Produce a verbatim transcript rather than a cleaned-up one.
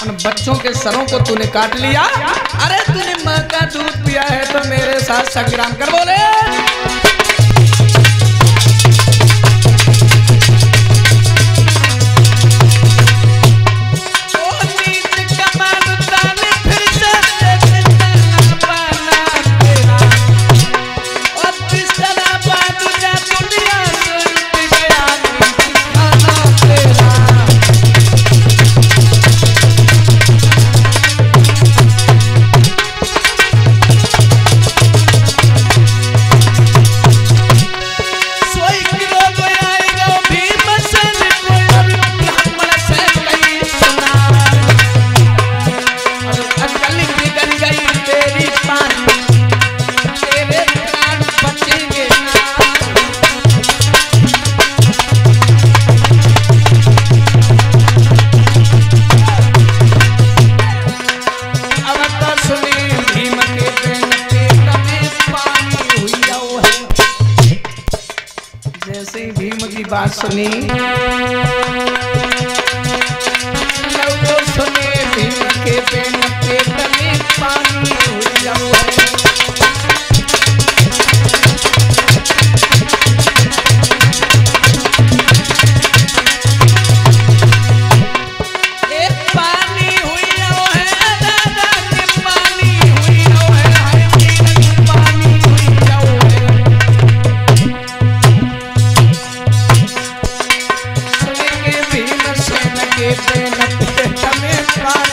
उन बच्चों के सरों को तूने काट लिया। अरे तूने माँ का दूध पिया है तो मेरे साथ संग्राम कर। बोले बात सुनी सुने भीम के पेन पेट में पानी हो जाओ के पेन पेट में पानी